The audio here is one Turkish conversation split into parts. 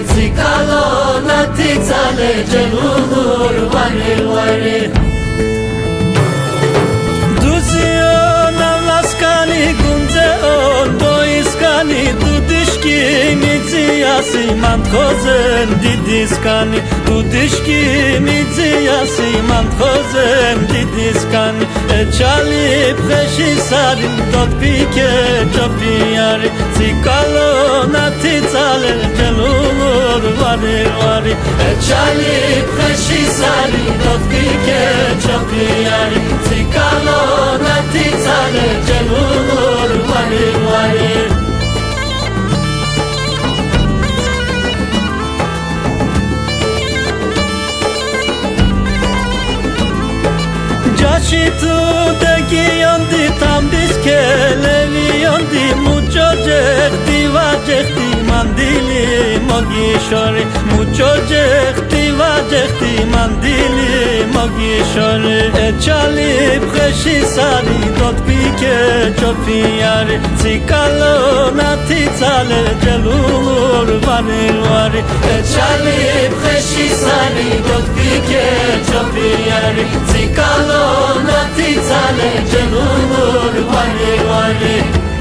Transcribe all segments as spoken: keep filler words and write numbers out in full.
Zikalo natizale gelulur vare vare Duzio navlaskani gunze on doiskani Dudishki midziasi man kozen didiskani Dudishki midziasi man kozen didiskani Echali preshi sarin dot pike chopiyari Zikalo natizale gelulur vare vare Echali preshi sarin dot pike chopiyari Zikalo natizale gelulur vare vare Jashitu degi yondi tam diske levi yondi mucho jehti vajehti mandili mogi shori mucho jehti vajehti mandili mogi shori Echali preshi sari dot pike chopiyari Zikalo natizale gelulur vare vare Echali preshi sari dot pike chopiyari Zikalo natizale gelulur vare vare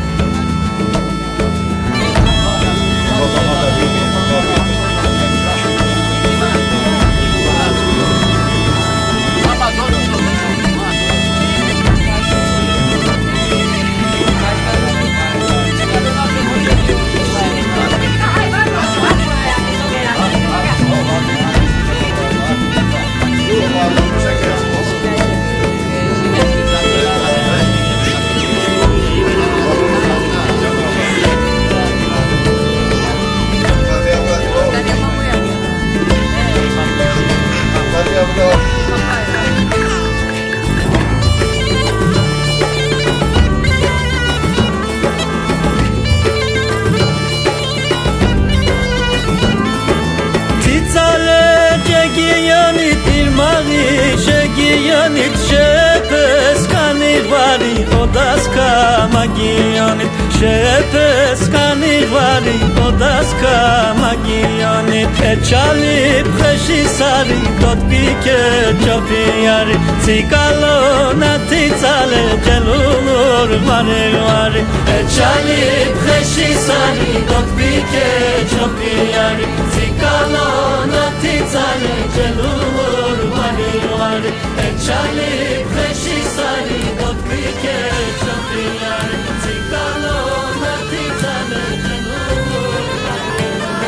Magiyanit shepes kanivari odaska magiyanit shepes kanivari odaska magiyanit Echali preshi sari dot pike chopiyari Zikalo natizale gelulur vare vare Echali preshi sari dot pike chopiyari Zikalo natizale gelulur vare vare Echali preshi sari dot pike chopiyari Zikalo natizale gelulur vare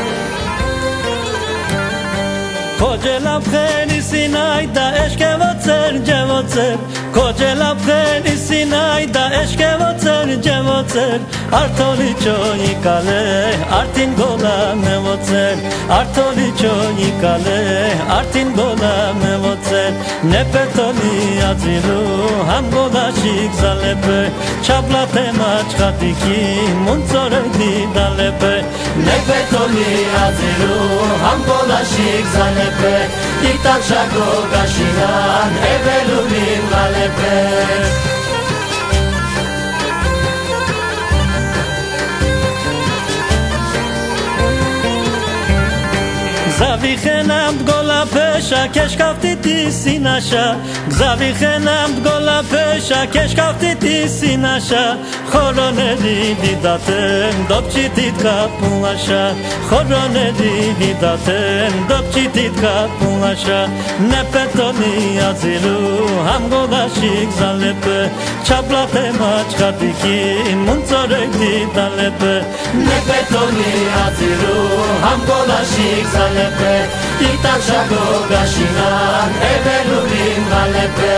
Kojela pcheni sinai da eshke votzer jevotzer Kojela pcheni sinai da eshke votzer jevotzer Artoli choyi kale artin gola me votzer Artoli choyi kale artin gola me votzer Nepetoli aziru ham gola shik zalepe Chaplate machkatiki munzore di dalepe Nepetoli aziru ham gola shik zalepe Itak shako gashiran evelurim valepe Gzavi chenam dgola pesha keshkafti ti sinasha Gzavi chenam dgola pesha keshkafti ti sinasha Choronedi vidaten dopchitit kapulasha Choronedi vidaten dopchitit kapulasha Nepetoni aziru ham godashik zalepe Chaplate machkatiki munzorek didalepe Nepetoni aziru ham godashik zalepe Itak shako gashiran evelurim valepe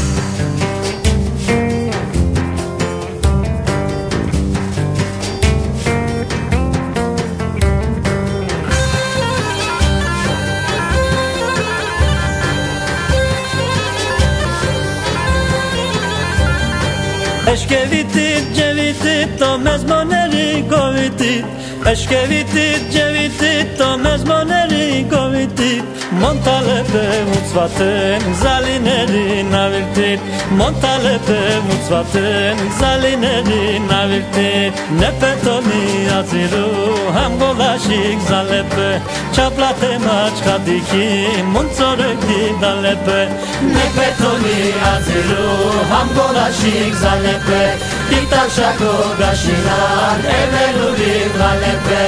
Eshkevitit, jevitit, to mezmoneri govitit Eshkevitit, jevitit, to mezmoneri govitit Montalepe utzvaten zalineri navirtit Montalepe utzvaten zalineri navirtit Nepetoni aziru ham golashik zalepe Chaplate machkadiki muntzoreki dalepe Nepetoni aziru ham golashik zalepe Itak shako gashinan eveluri dalepe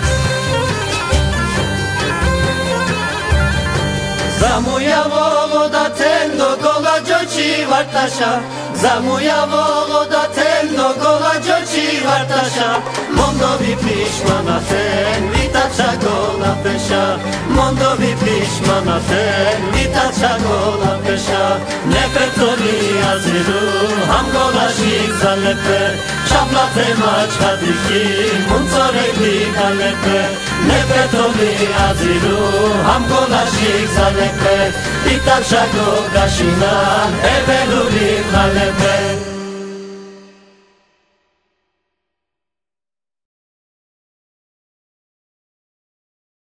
Zamuja voda tendo koga joči vartaša Zamuja voda tendo koga joči vartaša Mondovi pišma na ten, vitača gola peša Mondovi pišma na ten, vitača gola peša Nepetoni aziru, ham golaşik zalepe Šaplate mačkadiki, muncoreki dalepe Nepetoni aziru, ham golaşik zalepe Itak shako gashinan, eveluri dalepe